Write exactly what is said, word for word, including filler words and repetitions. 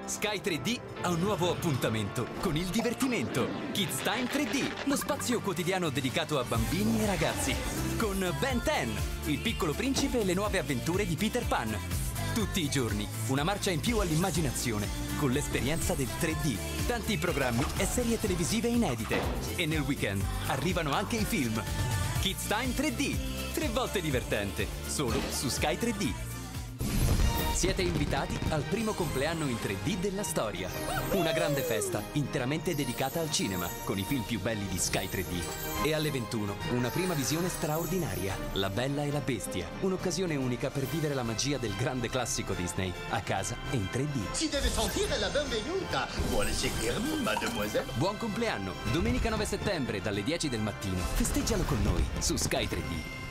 Sky tre D ha un nuovo appuntamento con il divertimento. Kids Time tre D, lo spazio quotidiano dedicato a bambini e ragazzi. Con Ben dieci, il piccolo principe e le nuove avventure di Peter Pan. Tutti i giorni, una marcia in più all'immaginazione, con l'esperienza del tre D. Tanti programmi e serie televisive inedite. E nel weekend arrivano anche i film. Kids Time tre D, tre volte divertente, solo su Sky tre D. Siete invitati al primo compleanno in tre D della storia. Una grande festa interamente dedicata al cinema, con i film più belli di Sky tre D. E alle ventuno, una prima visione straordinaria, La Bella e la Bestia. Un'occasione unica per vivere la magia del grande classico Disney, a casa e in tre D. Si deve sentire la benvenuta. Vuole seguirmi, mademoiselle? Buon compleanno! Domenica nove settembre, dalle dieci del mattino. Festeggialo con noi, su Sky tre D.